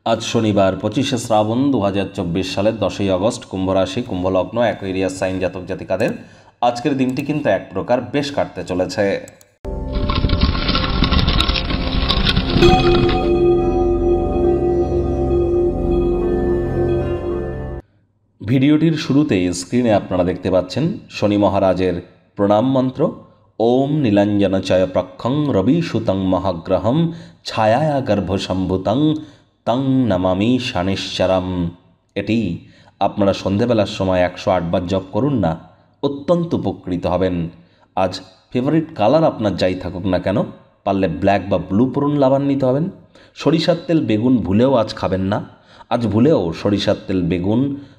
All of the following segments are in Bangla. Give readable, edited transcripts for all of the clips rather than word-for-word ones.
আজ শনিবার 25শে শ্রাবণ 2024 সালের 10ই আগস্ট, কুম্ভ রাশি, কুম্ভলগ্ন, অ্যাকুয়ারিয়াস সাইন জাতক জাতিকাদের আজকের দিনটি কিন্তু এক প্রকার বেশ কাটতে চলেছে। ভিডিওটির শুরুতেই স্ক্রিনে আপনারা দেখতে পাচ্ছেন শনি মহারাজের প্রণাম মন্ত্র। ওম নীলাঞ্জনচয় প্রক্ষং রবি সুতং মহাগ্রহম ছায়া গর্ভসম্ভূতং তং নমামি শনিশ্চরম। এটি আপনারা সন্ধেবেলার সময় 108 বার জপ করুন না, অত্যন্ত উপকৃত হবেন। আজ ফেভারিট কালার আপনার যাই থাকুক না কেন, পারলে ব্ল্যাক বা ব্লু পরুন, লাভান্বিত হবেন। সরিষার তেল বেগুন ভুলেও আজ খাবেন না। আজ ভুলেও সরিষার তেল বেগুন,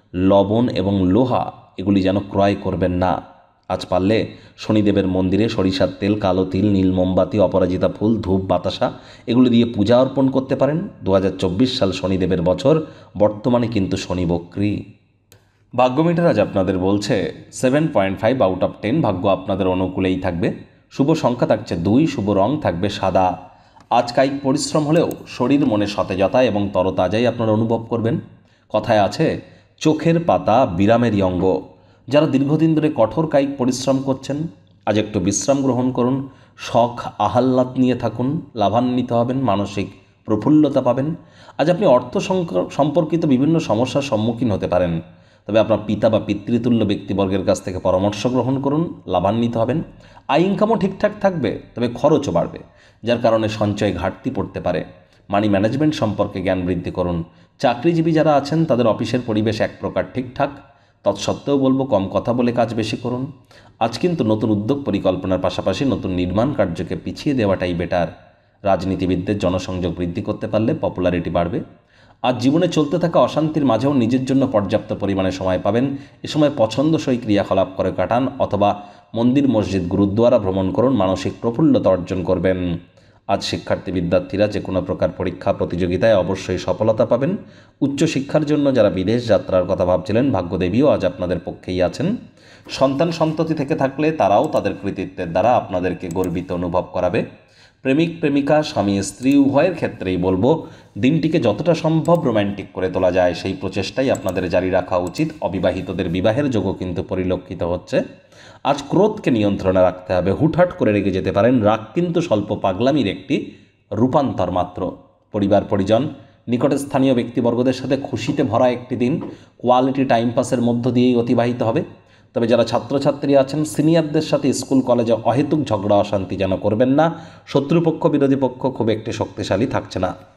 লবণ এবং লোহা এগুলি যেন ক্রয় করবেন না। আজ পারলে শনিদেবের মন্দিরে সরিষার তেল, কালো তিল, নীল মোমবাতি, অপরাজিতা ফুল, ধূপ, বাতাসা এগুলি দিয়ে পূজা অর্পণ করতে পারেন। 2024 সাল শনিদেবের বছর, বর্তমানে কিন্তু শনি বক্রী। ভাগ্যমিটার আজ আপনাদের বলছে 7.5 আউট অফ 10, ভাগ্য আপনাদের অনুকূলেই থাকবে। শুভ সংখ্যা থাকছে 2, শুভ রং থাকবে সাদা। আজ কায়িক পরিশ্রম হলেও শরীর মনে সতেজতা এবং তরতাজাই আপনারা অনুভব করবেন। কথায় আছে, চোখের পাতা বিরামেরই অঙ্গ। যারা দীর্ঘদিন ধরে কঠোর কায়িক পরিশ্রম করছেন, আজ একটু বিশ্রাম গ্রহণ করুন, শখ আহ্লাদ নিয়ে থাকুন, লাভান্বিত হবেন, মানসিক প্রফুল্লতা পাবেন। আজ আপনি অর্থ সম্পর্কিত বিভিন্ন সমস্যার সম্মুখীন হতে পারেন, তবে আপনার পিতা বা পিতৃতুল্য ব্যক্তিবর্গের কাছ থেকে পরামর্শ গ্রহণ করুন, লাভান্বিত হবেন। আয় ইনকামও ঠিকঠাক থাকবে, তবে খরচও বাড়বে, যার কারণে সঞ্চয় ঘাটতি পড়তে পারে। মানি ম্যানেজমেন্ট সম্পর্কে জ্ঞান বৃদ্ধি করুন। চাকরিজীবী যারা আছেন তাদের অফিসের পরিবেশ এক প্রকার ঠিকঠাক, তৎসত্ত্বেও বলবো কম কথা বলে কাজ বেশি করুন। আজ কিন্তু নতুন উদ্যোগ পরিকল্পনার পাশাপাশি নতুন নির্মাণ কার্যকে পিছিয়ে দেওয়াটাই বেটার। রাজনীতিবিদদের জনসংযোগ বৃদ্ধি করতে পারলে পপুলারিটি বাড়বে। আজ জীবনে চলতে থাকা অশান্তির মাঝেও নিজের জন্য পর্যাপ্ত পরিমাণে সময় পাবেন। এ সময় পছন্দসই ক্রিয়াকলাপ করে কাটান, অথবা মন্দির, মসজিদ, গুরুদ্বারা ভ্রমণ করুন, মানসিক প্রফুল্লতা অর্জন করবেন। আজ শিক্ষার্থী বিদ্যার্থীরা যে কোনো প্রকার পরীক্ষা প্রতিযোগিতায় অবশ্যই সফলতা পাবেন। উচ্চশিক্ষার জন্য যারা বিদেশ যাত্রার কথা ভাবছিলেন, ভাগ্যদেবীও আজ আপনাদের পক্ষেই আছেন। সন্তান সন্ততি থেকে থাকলে তারাও তাদের কৃতিত্বের দ্বারা আপনাদেরকে গর্বিত অনুভব করাবে। প্রেমিক প্রেমিকা, স্বামী স্ত্রী উভয়ের ক্ষেত্রেই বলবো, দিনটিকে যতটা সম্ভব রোম্যান্টিক করে তোলা যায় সেই প্রচেষ্টাই আপনাদের জারি রাখা উচিত। অবিবাহিতদের বিবাহের যোগও কিন্তু পরিলক্ষিত হচ্ছে। আজ ক্রোধকে নিয়ন্ত্রণে রাখতে হবে, হুটহাট করে রেগে যেতে পারেন। রাগ কিন্তু স্বল্প পাগলামির একটি রূপান্তর মাত্র। পরিবার পরিজন, নিকটে স্থানীয় ব্যক্তিবর্গদের সাথে খুশিতে ভরা একটি দিন কোয়ালিটি টাইম পাসের মধ্য দিয়েই অতিবাহিত হবে। তবে যারা ছাত্রছাত্রী আছেন, সিনিয়রদের সাথে স্কুল কলেজে অহেতুক ঝগড়া অশান্তি যেন করবেন না। শত্রুপক্ষ বিরোধী পক্ষ খুব একটি শক্তিশালী থাকছে না।